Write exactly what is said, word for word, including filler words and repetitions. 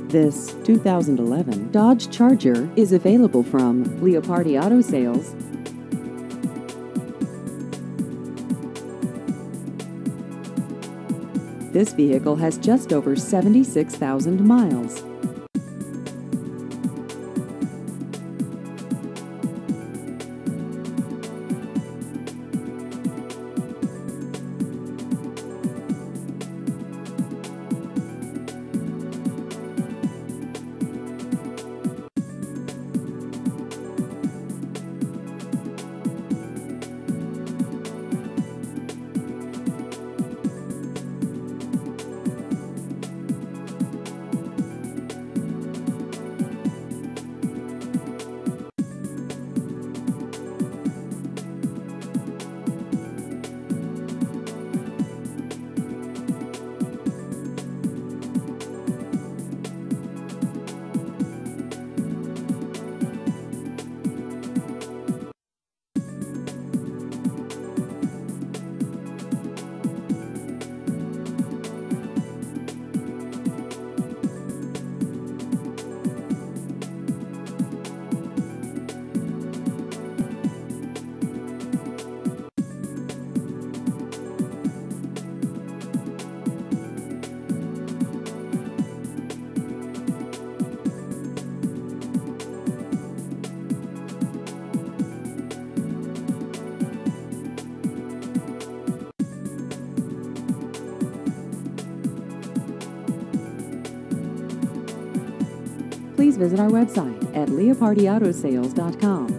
This two thousand eleven Dodge Charger is available from Leopardi Auto Sales. This vehicle has just over seventy-six thousand miles. Please visit our website at leopardi auto sales dot com.